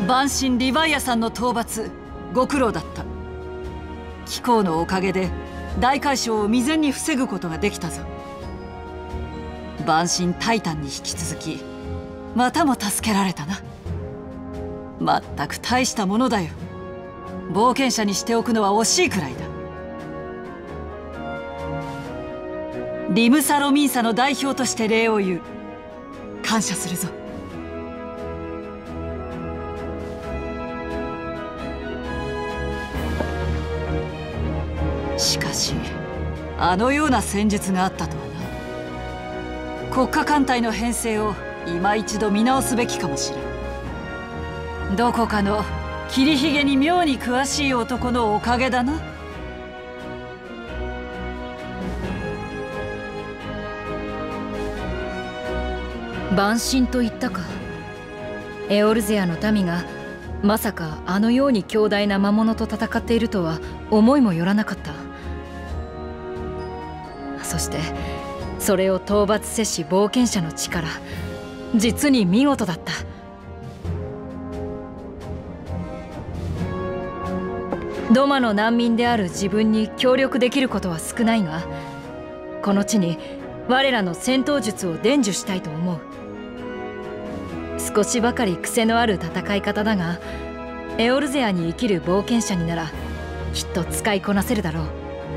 万神リヴァイアさんの討伐ご苦労だった。貴公のおかげで大海嘯を未然に防ぐことができたぞ。万神タイタンに引き続きまたも助けられたな。まったく大したものだよ。冒険者にしておくのは惜しいくらいだ。リムサロミンサの代表として礼を言う。感謝するぞ。しかしあのような戦術があったとはな。国家艦隊の編成を今一度見直すべきかもしれん。どこかの切りひげに妙に詳しい男のおかげだな。 万神と言ったか。エオルゼアの民がまさかあのように強大な魔物と戦っているとは思いもよらなかった。そしてそれを討伐せし冒険者の力、実に見事だった。ドマの難民である自分に協力できることは少ないが、この地に我らの戦闘術を伝授したいと思う。少しばかり癖のある戦い方だが、エオルゼアに生きる冒険者にならきっと使いこなせるだろう。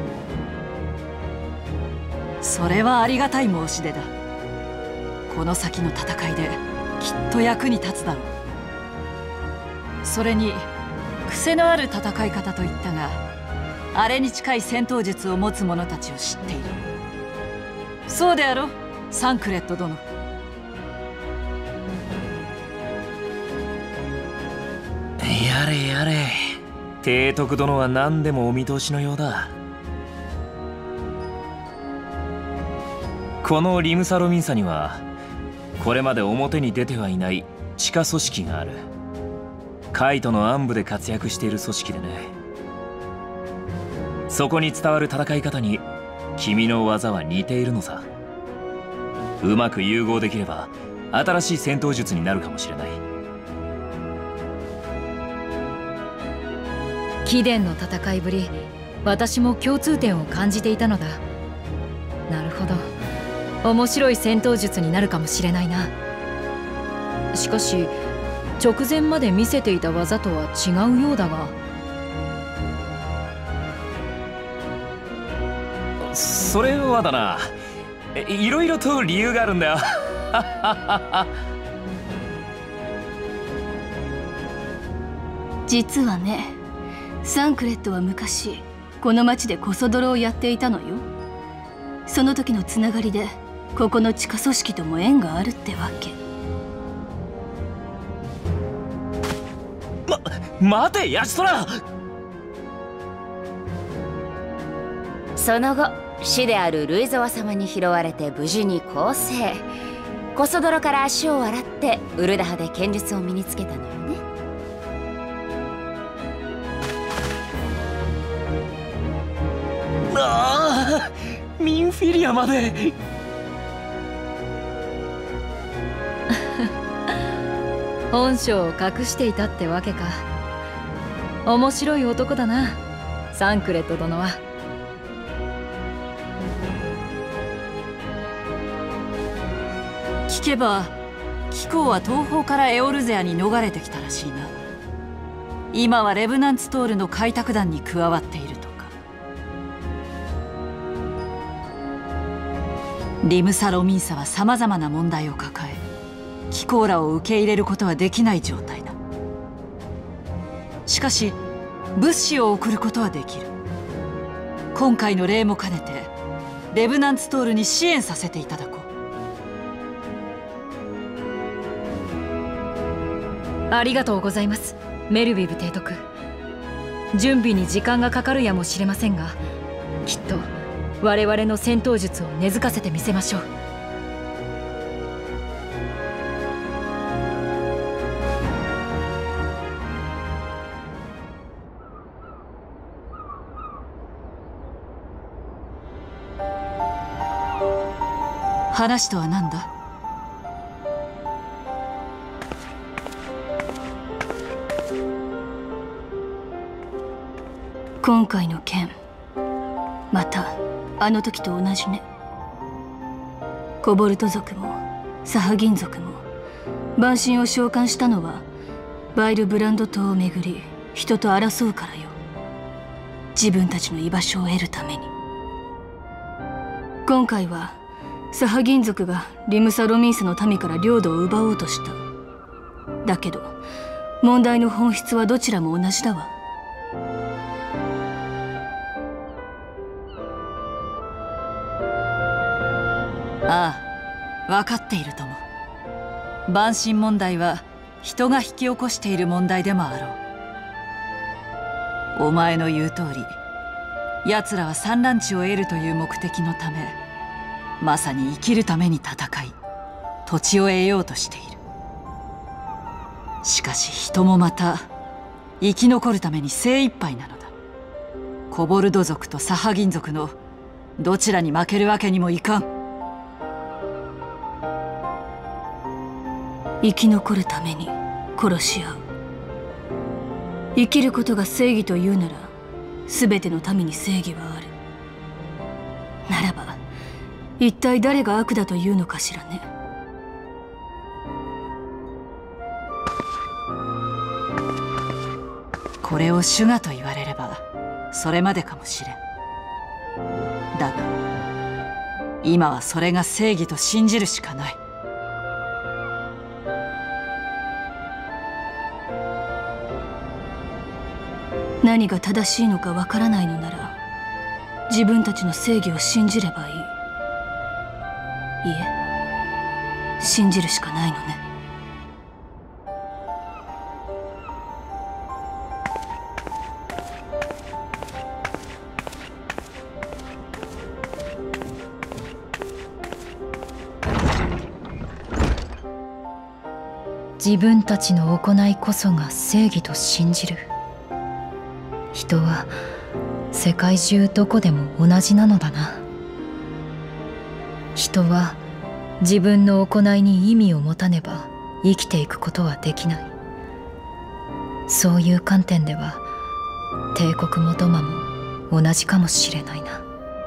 それはありがたい申し出だ。この先の戦いできっと役に立つだろう。それに癖のある戦い方といったが、あれに近い戦闘術を持つ者たちを知っている。そうであろ、サンクレット殿。 やれやれ、提督殿は何でもお見通しのようだ。このリムサロミンサにはこれまで表に出てはいない地下組織がある。カイトの暗部で活躍している組織でね。そこに伝わる戦い方に君の技は似ているのさ。うまく融合できれば新しい戦闘術になるかもしれない。 貴殿の戦いぶり、私も共通点を感じていたのだ。なるほど、面白い戦闘術になるかもしれないな。しかし直前まで見せていた技とは違うようだが。 それはだな、いろいろと理由があるんだよ。 実はね、サンクレットは昔この町でコソ泥をやっていたのよ。その時のつながりでここの地下組織とも縁があるってわけ。 待てヤシトラ。 その後師であるルイゾワ様に拾われて無事に更生。コソ泥から足を洗ってウルダハで剣術を身につけたのよね。 ああ、ミンフィリアまで。 本性を隠していたってわけか。面白い男だな、サンクレット殿は。 聞けば貴公は東方からエオルゼアに逃れてきたらしいな。今はレブナンツトールの開拓団に加わっているとか。リムサロミンサはさまざまな問題を抱え、貴公らを受け入れることはできない状態だ。しかし物資を送ることはできる。今回の礼も兼ねてレブナンツトールに支援させていただこう。 ありがとうございます、メルビブ提督。準備に時間がかかるやもしれませんが、きっと我々の戦闘術を根付かせてみせましょう。 話とは何だ？ 今回の件、またあの時と同じね。コボルト族もサハギン族も万神を召喚したのはバイルブランド島をめぐり人と争うからよ。自分たちの居場所を得るために。今回はサハギン族がリムサ・ロミースの民から領土を奪おうとした。だけど問題の本質はどちらも同じだわ。 ああ、分かっているとも。万神問題は人が引き起こしている問題でもあろう。お前の言う通り、奴らは産卵地を得るという目的のため、まさに生きるために戦い、土地を得ようとしている。しかし人もまた生き残るために精一杯なのだ。コボルド族とサハギン族のどちらに負けるわけにもいかん。 生き残るために殺し合う。生きることが正義というなら、全ての民に正義はある。ならば一体誰が悪だというのかしらね。 これを主がと言われればそれまでかもしれん。だが今はそれが正義と信じるしかない。 何が正しいのかわからないのなら、自分たちの正義を信じればいい。いえ、信じるしかないのね。 自分たちの行いこそが正義と信じる。人は世界中どこでも同じなのだな。人は自分の行いに意味を持たねば生きていくことはできない。そういう観点では帝国もドマも同じかもしれないな。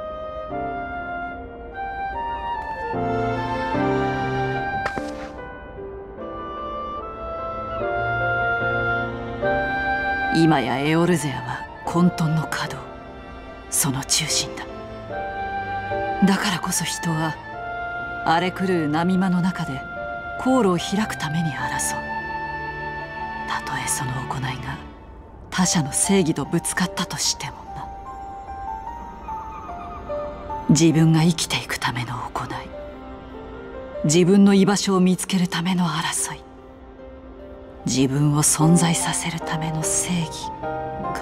今やエオルゼアは混沌の稼働、その中心だ。だからこそ人は荒れ狂う波間の中で航路を開くために争う。たとえその行いが他者の正義とぶつかったとしてもな。自分が生きていくための行い、自分の居場所を見つけるための争い、自分を存在させるための正義か。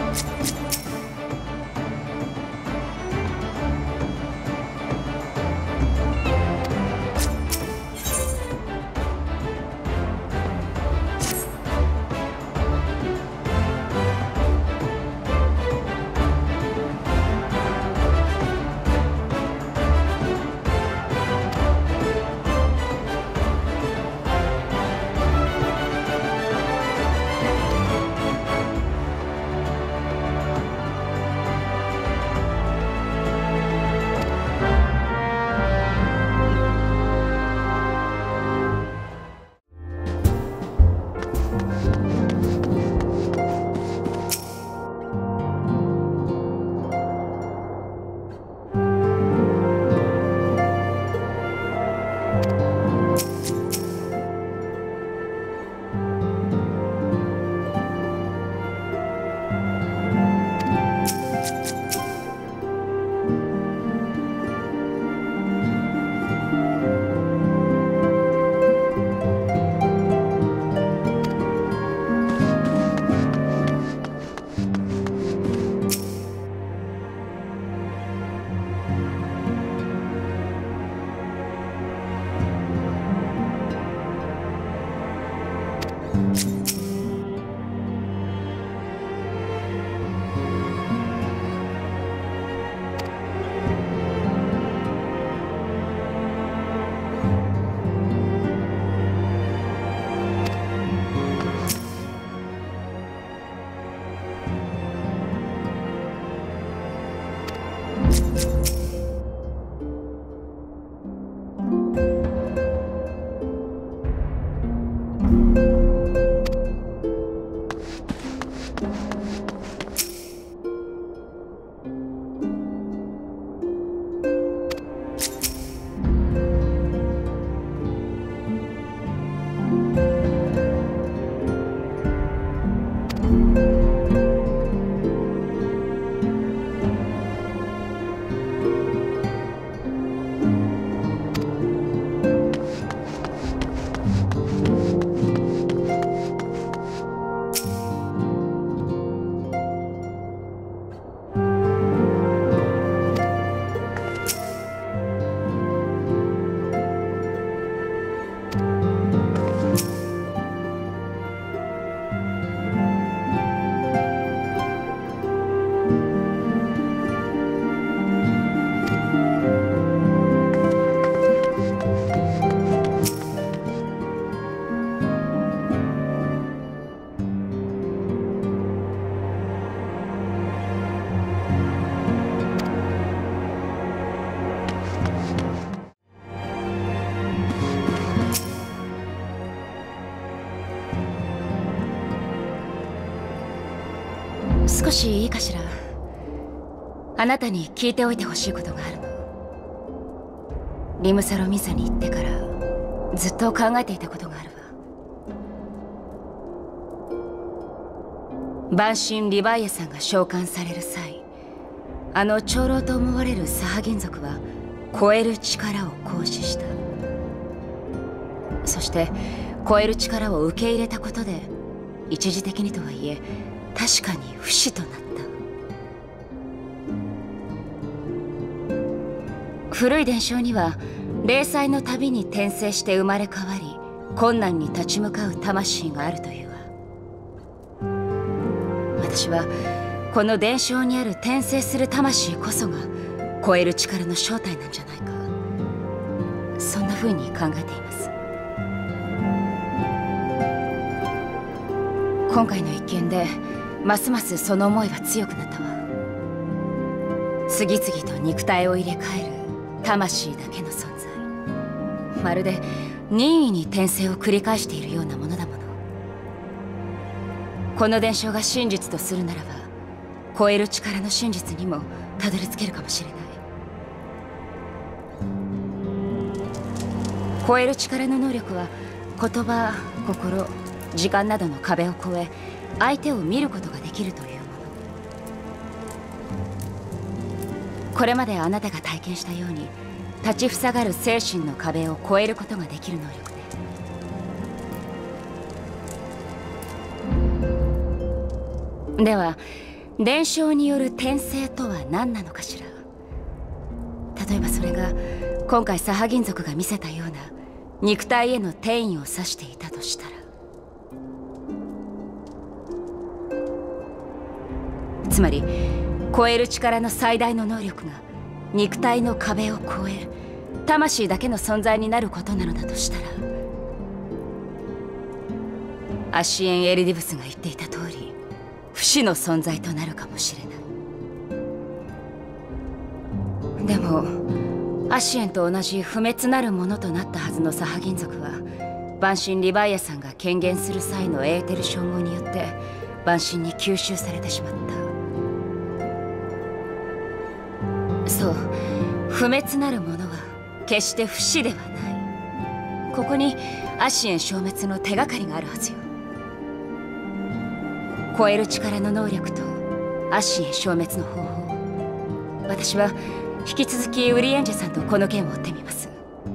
少しいいかしら。あなたに聞いておいてほしいことがあるの。リムサロミサに行ってからずっと考えていたことがあるわ。万神リヴァイアさんが召喚される際、あの長老と思われるサハギン族は超える力を行使した。そして超える力を受け入れたことで、一時的にとはいえ確かに不死となった。古い伝承には霊祭のたびに転生して生まれ変わり、困難に立ち向かう魂があるというわ。私はこの伝承にある転生する魂こそが超える力の正体なんじゃないか、そんな風に考えています。今回の一件でますますその思いは強くなったわ。次々と肉体を入れ替える魂だけの存在、まるで任意に転生を繰り返しているようなものだもの。この伝承が真実とするならば、超える力の真実にもたどり着けるかもしれない。超える力の能力は言葉、心、時間などの壁を越え、相手を見ることができるというもの。これまであなたが体験したように、立ちふさがる精神の壁を越えることができる能力ね。では伝承による転生とは何なのかしら。例えばそれが今回サハギン族が見せたような肉体への転移を指していたとしたら、つまり超える力の最大の能力が肉体の壁を越える魂だけの存在になることなのだとしたら、アシエン・エリディブスが言っていた通り不死の存在となるかもしれない。でもアシエンと同じ不滅なるものとなったはずのサハギン族は、万神リヴァイアさんが権限する際のエーテル称号によって万神に吸収されてしまった。そう、不滅なるものは決して不死ではない。ここにアシエン消滅の手がかりがあるはずよ。超える力の能力とアシエン消滅の方法、私は引き続きウリエンジェさんとこの件を追ってみます。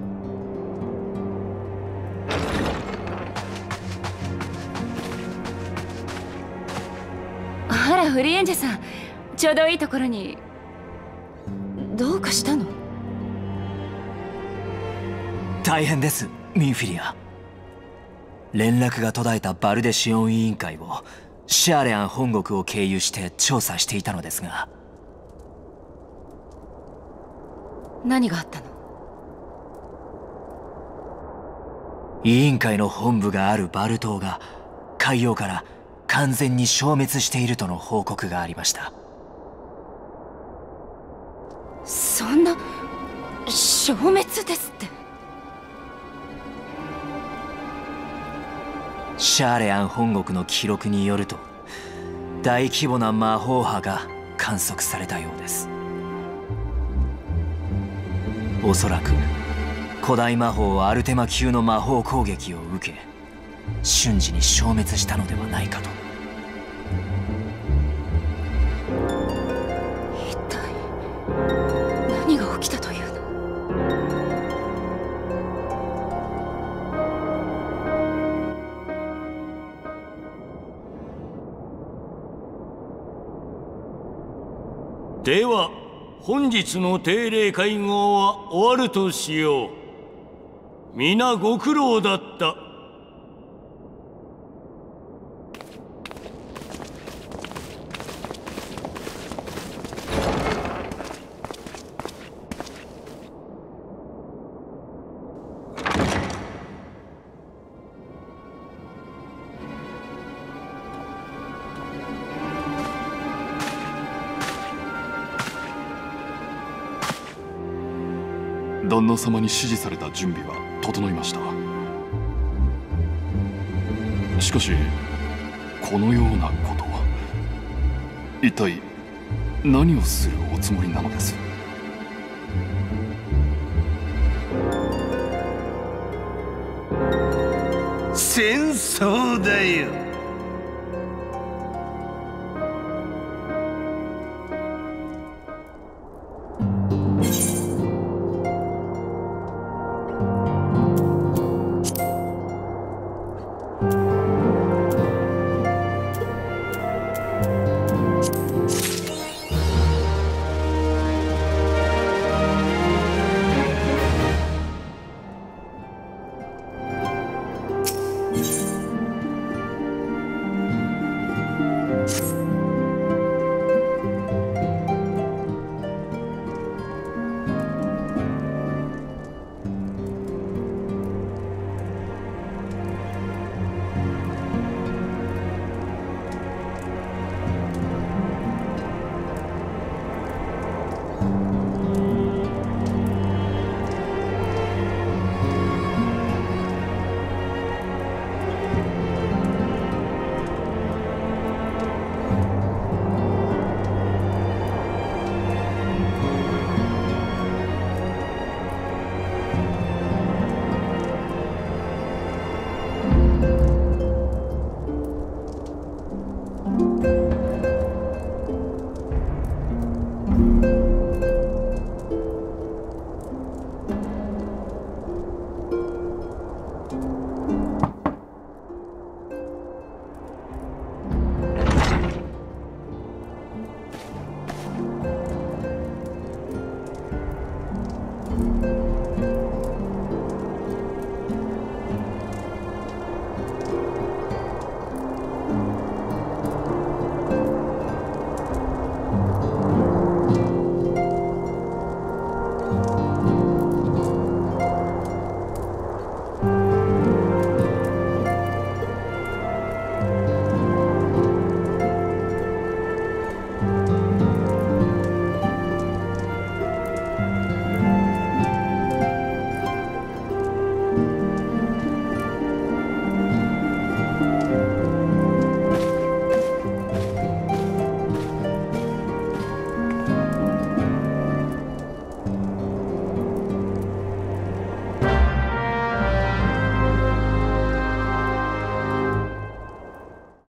あら、ウリエンジェさん、ちょうどいいところに。どうかしたの？ 大変です、ミンフィリア。連絡が途絶えたバルデシオン委員会をシャーレアン本国を経由して調査していたのですが。 何があったの？ 委員会の本部があるバル島が海洋から完全に消滅しているとの報告がありました。 そんな、消滅ですって。 シャーレアン本国の記録によると、大規模な魔法波が観測されたようです。おそらく古代魔法アルテマ級の魔法攻撃を受け、瞬時に消滅したのではないかと。 一体何が起きたというの？ では本日の定例会合は終わるとしよう。皆ご苦労だった。 旦那様に指示された準備は整いました。しかしこのようなことは一体何をするおつもりなのです？ 戦争だよ。